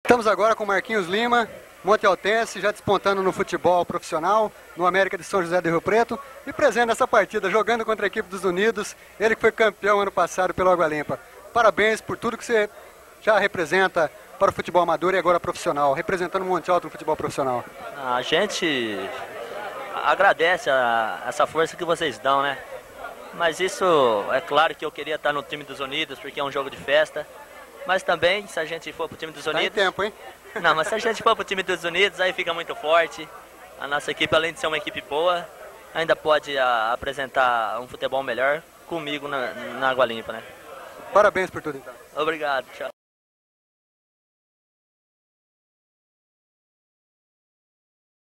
Estamos agora com Marquinhos Lima, montealtense, já despontando no futebol profissional, no América de São José do Rio Preto, e presente nessa partida, jogando contra a equipe dos Unidos, ele que foi campeão ano passado pelo Água Limpa. Parabéns por tudo que você já representa para o futebol amador e agora profissional, representando o Monte Alto no futebol profissional. A gente agradece essa força que vocês dão, né? Mas isso, é claro que eu queria estar no time dos Unidos, porque é um jogo de festa. Mas também, se a gente for pro time dos Unidos... Tá em tempo, hein? Não, mas se a gente for pro time dos Unidos, aí fica muito forte. A nossa equipe, além de ser uma equipe boa, ainda pode apresentar um futebol melhor comigo na Água Limpa, né? Parabéns por tudo, então. Obrigado, tchau.